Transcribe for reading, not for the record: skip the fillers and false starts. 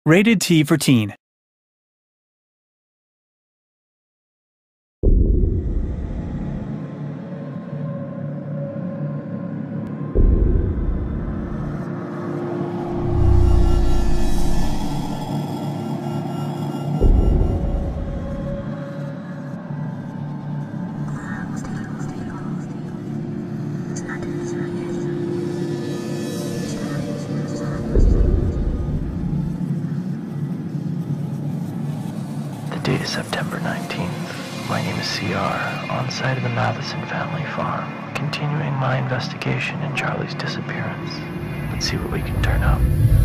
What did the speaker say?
Rated T for Teen. The date is September 19th. My name is CR, on site of the Matheson family farm, continuing my investigation in Charlie's disappearance. Let's see what we can turn up.